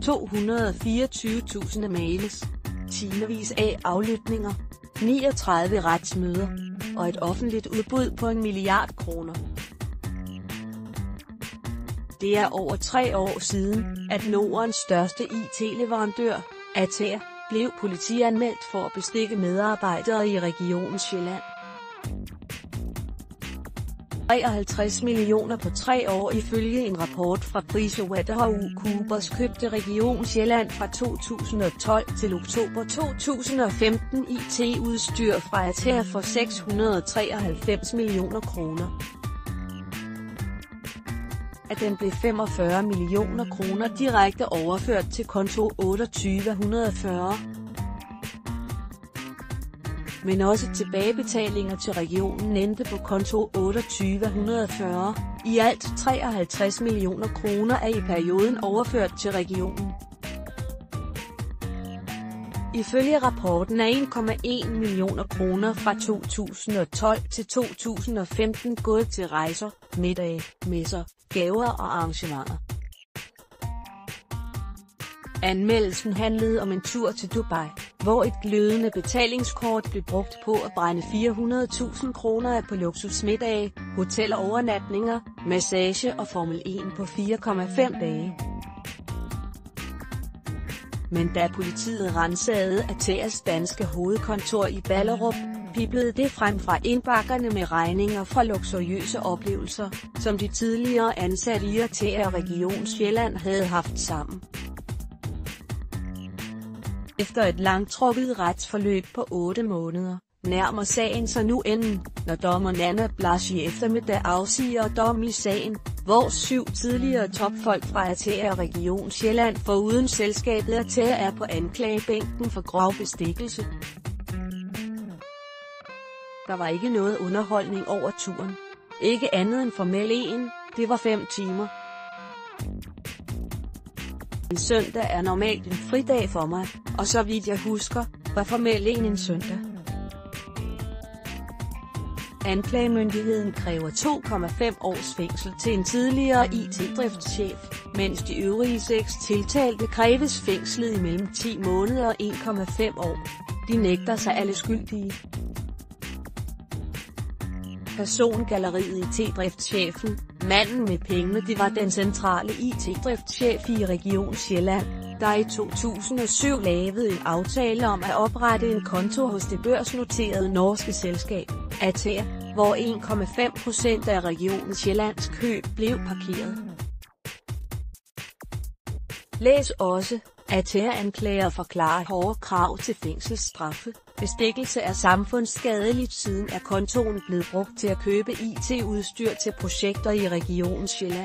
224.000 mails, timevis af aflytninger, 39 retsmøder, og et offentligt udbud på 1 milliard kroner. Det er over 3 år siden, at Nordens største IT-leverandør, Atea, blev politianmeldt for at bestikke medarbejdere i Region Sjælland. 53 millioner på 3 år ifølge en rapport fra PricewaterhouseCoopers købte Region Sjælland fra 2012 til oktober 2015 IT-udstyr fra Atea for 693 millioner kroner. Af dem blev 45 millioner kroner direkte overført til konto 2840. Men også tilbagebetalinger til regionen endte på konto 2840. I alt 53 millioner kroner er i perioden overført til regionen. Ifølge rapporten er 1,1 millioner kroner fra 2012 til 2015 gået til rejser, middage, messer, gaver og arrangementer. Anmeldelsen handlede om en tur til Dubai, hvor et glødende betalingskort blev brugt på at brænde 400.000 kroner af på luksusmiddage, hotelovernatninger, massage og Formel 1 på 4,5 dage. Men da politiet ransagede Ateas danske hovedkontor i Ballerup, piblede det frem fra indbakkerne med regninger fra luksuriøse oplevelser, som de tidligere ansatte i Atea og Region Sjælland havde haft sammen. Efter et langtrukket retsforløb på 8 måneder, nærmer sagen sig nu enden, når dommer Nanna Blasch i eftermiddag afsiger dom i sagen, hvor 7 tidligere topfolk fra Atea og Region Sjælland foruden selskabet Atea er på anklagebænken for grov bestikkelse. Der var ikke noget underholdning over turen. Ikke andet end Formel 1, det var 5 timer. En søndag er normalt en fridag for mig, og så vidt jeg husker, var Formel 1 en søndag. Anklagemyndigheden kræver 2,5 års fængsel til en tidligere IT-driftschef, mens de øvrige 6 tiltalte kræves fængslet i mellem 10 måneder og 1,5 år. De nægter sig alle skyldige. Persongalleriet IT-driftschefen, manden med pengene, det var den centrale IT-driftschef i Region Sjælland, der i 2007 lavede en aftale om at oprette en konto hos det børsnoterede norske selskab, Atea, hvor 1,5% af Region Sjællands køb blev parkeret. Læs også: Atea anklager forklarer hårde krav til fængselsstraffe. Bestikkelse er samfundsskadeligt, siden er kontoen blevet brugt til at købe IT-udstyr til projekter i Region Sjælland.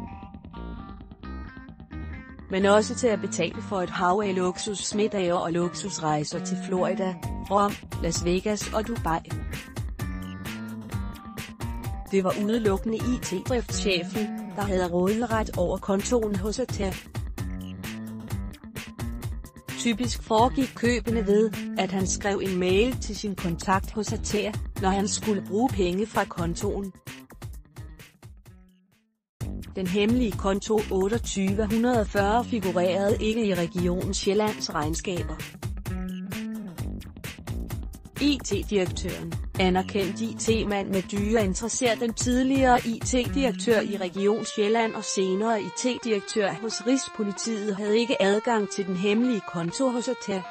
Men også til at betale for et hav af luksusmiddager og luksusrejser til Florida, Rom, Las Vegas og Dubai. Det var udelukkende IT-driftschefen, der havde råderet over kontoen hos Atea. Typisk foregik købene ved, at han skrev en mail til sin kontakt hos Atea, når han skulle bruge penge fra kontoen. Den hemmelige konto 2840 figurerede ikke i Region Sjællands regnskaber. IT-direktøren, anerkendt IT-mand med dyre interesser, den tidligere IT-direktør i Region Sjælland og senere IT-direktør hos Rigspolitiet, havde ikke adgang til den hemmelige konto hos Atea.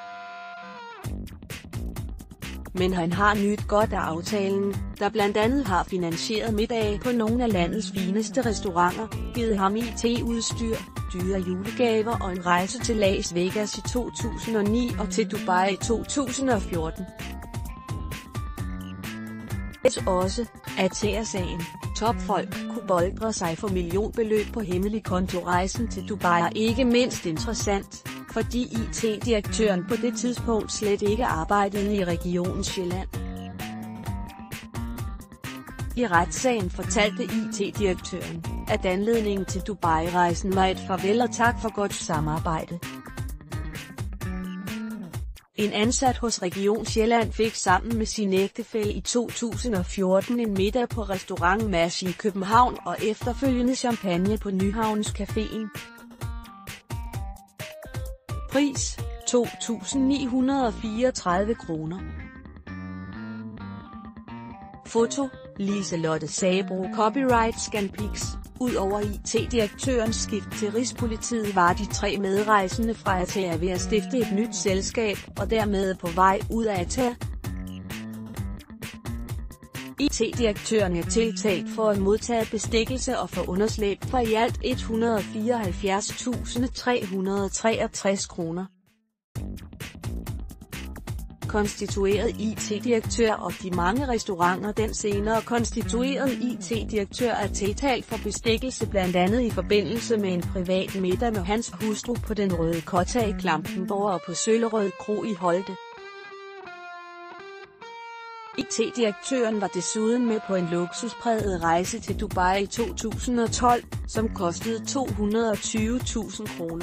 Men han har nydt godt af aftalen, der blandt andet har finansieret middage på nogle af landets fineste restauranter, givet ham IT-udstyr, dyre julegaver og en rejse til Las Vegas i 2009 og til Dubai i 2014. Også Atea-sagen. Topfolk kunne boltre sig for millionbeløb på hemmelig kontorejsen til Dubai er ikke mindst interessant, fordi IT-direktøren på det tidspunkt slet ikke arbejdede i Region Sjælland. I retssagen fortalte IT-direktøren, at anledningen til Dubai-rejsen var et farvel og tak for godt samarbejde. En ansat hos Region Sjælland fik sammen med sin ægtefælle i 2014 en middag på restaurant Mads i København og efterfølgende champagne på Nyhavns Caféen. Pris: 2.934 kroner. Foto: Liselotte Sabroe. Copyright Scanpix. Udover IT-direktørens skift til Rigspolitiet var de 3 medrejsende fra ATA ved at stifte et nyt selskab, og dermed på vej ud af ATA. IT-direktøren er tiltalt for at modtage bestikkelse og for underslæb for i alt 174.363 kroner. Konstitueret IT-direktør og de mange restauranter. Den senere konstituerede IT-direktør er tiltalt for bestikkelse blandt andet i forbindelse med en privat middag med hans hustru på Den Røde Kotta i Klampenborg og på Søllerød Kro i Holte. IT-direktøren var desuden med på en luksuspræget rejse til Dubai i 2012, som kostede 220.000 kroner.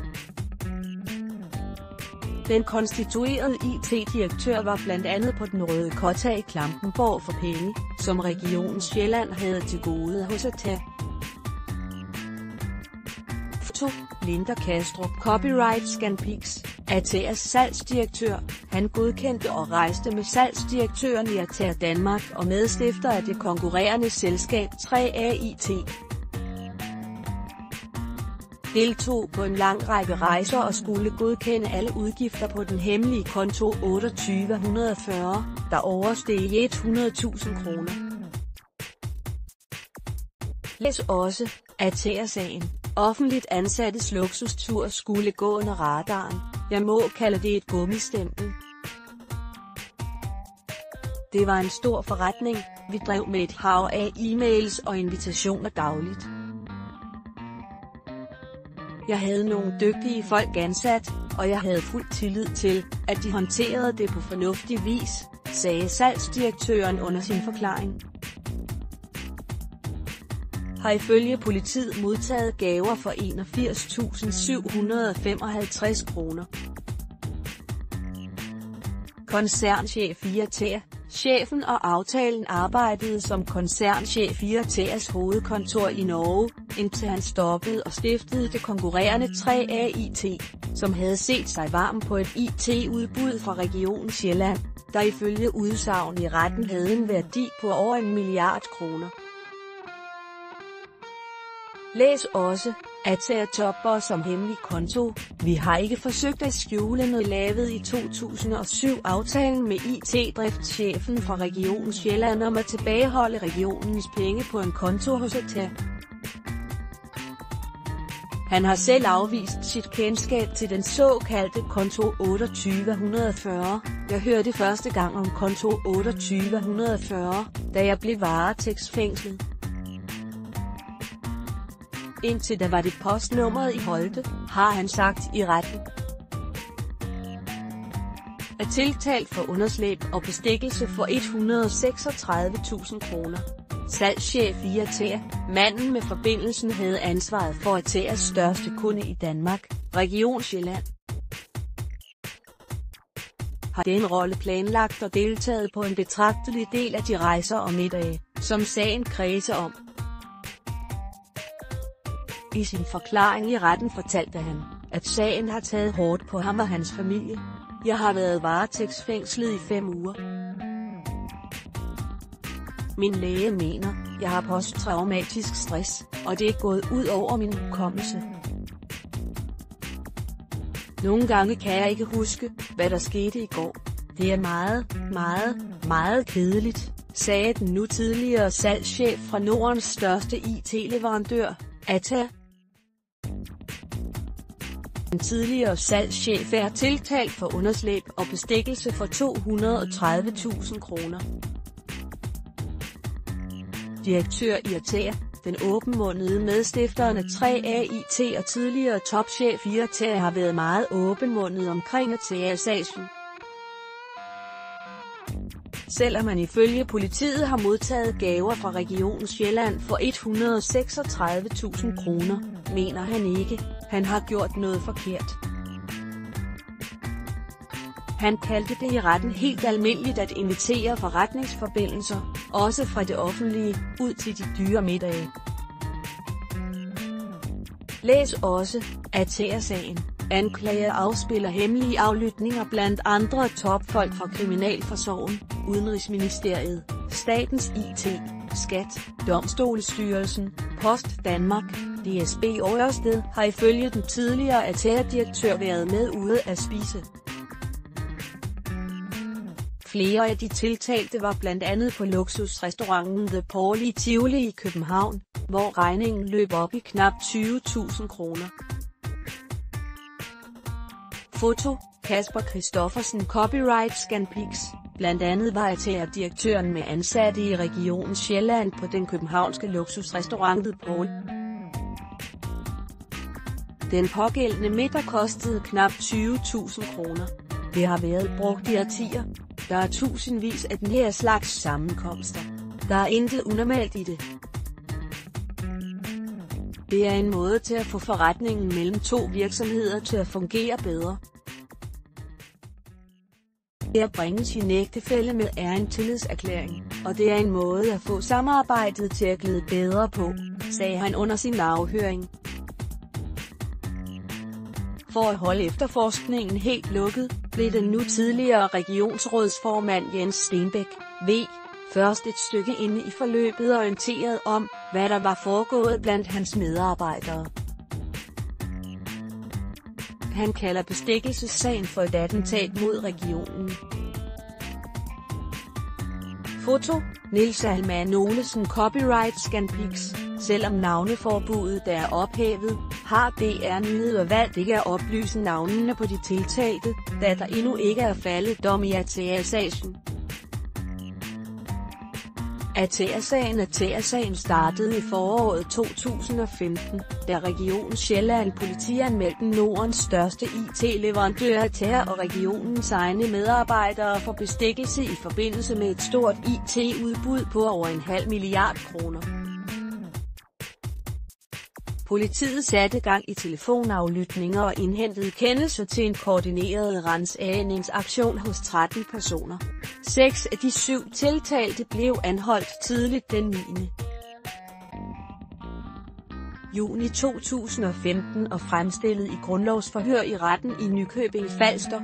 Den konstituerede IT-direktør var blandt andet på Den Røde Kotta i Klampenborg for penge, som Region Sjælland havde til gode hos ATA. Foto: Linda Kastrup. Copyright Scanpix. ATA's salgsdirektør. Han godkendte og rejste med salgsdirektøren i ATA Danmark og medstifter af det konkurrerende selskab 3AIT. Deltog på en lang række rejser og skulle godkende alle udgifter på den hemmelige konto 2840, der oversteg 100.000 kroner. Læs også: ATA-sagen. Offentligt ansattes luksustur skulle gå under radaren. Jeg må kalde det et gummistempel. Det var en stor forretning. Vi drev med et hav af e-mails og invitationer dagligt. Jeg havde nogle dygtige folk ansat, og jeg havde fuld tillid til, at de håndterede det på fornuftig vis, sagde salgsdirektøren under sin forklaring. Har ifølge politiet modtaget gaver for 81.755 kroner. Koncernchef i ATA. Chefen og aftalen arbejdede som koncernchef i ATAs hovedkontor i Norge, indtil han stoppede og stiftede det konkurrerende 3AIT, som havde set sig varm på et IT-udbud fra Region Sjælland, der ifølge udsagn i retten havde en værdi på over 1 milliard kroner. Læs også: ATA topper som hemmelig konto. Vi har ikke forsøgt at skjule noget. Lavet i 2007 aftalen med IT-driftschefen fra Region Sjælland om at tilbageholde regionens penge på en konto hos ATA. Han har selv afvist sit kendskab til den såkaldte konto 2840. Jeg hørte første gang om konto 2840, da jeg blev varetægtsfængslet. Indtil da var det postnummeret i Holte, har han sagt i retten. Er tiltalt for underslæb og bestikkelse for 136.000 kroner. Salgschef i ATA. Manden med forbindelsen havde ansvaret for ATAs største kunde i Danmark, Region Sjælland. Har den rolle planlagt og deltaget på en betragtelig del af de rejser og middage, som sagen kredser om. I sin forklaring i retten fortalte han, at sagen har taget hårdt på ham og hans familie. Jeg har været varetægtsfængslet i 5 uger. Min læge mener, jeg har posttraumatisk stress, og det er gået ud over min hukommelse. Nogle gange kan jeg ikke huske, hvad der skete i går. Det er meget kedeligt, sagde den nu tidligere salgschef fra Nordens største IT-leverandør, ATA. Den tidligere salgschef er tiltalt for underslæb og bestikkelse for 230.000 kroner. Direktør i ATA, den åbenmundede medstifteren af 3AIT og tidligere topchef i ATA har været meget åbenmundet omkring ATA-sagen. Selvom man ifølge politiet har modtaget gaver fra Region Sjælland for 136.000 kroner, mener han ikke, han har gjort noget forkert. Han kaldte det i retten helt almindeligt at invitere forretningsforbindelser, også fra det offentlige, ud til de dyre middage. Læs også: ATA-sagen. Anklager afspiller hemmelige aflytninger blandt andre topfolk fra Kriminalforsorgen, Udenrigsministeriet, Statens IT, Skat, Domstolsstyrelsen, Post Danmark, DSB og Ørsted har ifølge den tidligere ATEA-direktør været med ude at spise. Flere af de tiltalte var blandt andet på luksusrestauranten The Paul i Tivoli i København, hvor regningen løb op i knap 20.000 kroner. Foto: Kasper Christoffersen. Copyright Scanpix. Blandt andet var ATEA-direktøren med ansatte i Region Sjælland på den københavnske luksusrestaurant The Paul. Den pågældende middag kostede knap 20.000 kroner. Det har været brugt i årtier. Der er tusindvis af den her slags sammenkomster. Der er intet unormalt i det. Det er en måde til at få forretningen mellem to virksomheder til at fungere bedre. Det at bringe sin ægtefælle med er en tillidserklæring, og det er en måde at få samarbejdet til at glide bedre på, sagde han under sin afhøring. For at holde efterforskningen helt lukket, blev den nu tidligere regionsrådsformand Jens Stenbæk, V, først et stykke inde i forløbet orienteret om, hvad der var foregået blandt hans medarbejdere. Han kalder bestikkelsessagen for et attentat mod regionen. Foto: Niels Alman Olesen. Copyright Scanpix. Selvom navneforbuddet er ophævet, har DR Nyheder valgt ikke at oplyse navnene på de tiltalte, da der endnu ikke er faldet dom i ATEA-sagen. ATEA-sagen startede i foråret 2015, da Region Sjælland politianmeldte Nordens største IT-leverandør ATEA og regionens egne medarbejdere for bestikkelse i forbindelse med et stort IT-udbud på over 0,5 milliard kroner. Politiet satte gang i telefonaflytninger og indhentede kendelser til en koordineret ransagningsaktion hos 13 personer. 6 af de 7 tiltalte blev anholdt tidligt den 9. juni 2015 og fremstillet i grundlovsforhør i retten i Nykøbing Falster.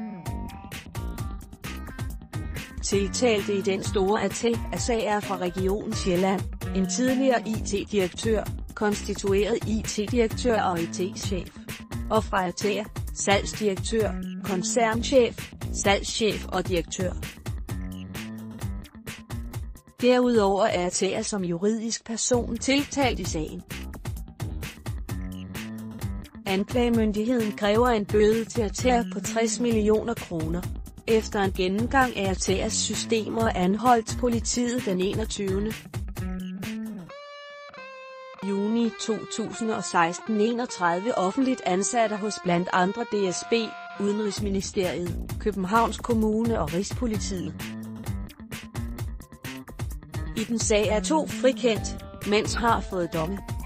Tiltalte i den store ATEA-sag er fra Region Sjælland, en tidligere IT-direktør, konstitueret IT-direktør og IT-chef, og fra ATEA, salgsdirektør, koncernchef, salgschef og direktør. Derudover er ATEA som juridisk person tiltalt i sagen. Anklagemyndigheden kræver en bøde til ATEA på 60 millioner kroner. Efter en gennemgang af ATEAs systemer anholdt politiet den 21. juni 2016 31 offentligt ansatte hos blandt andre DSB, Udenrigsministeriet, Københavns Kommune og Rigspolitiet. I den sag er 2 frikendt, mens har fået domme.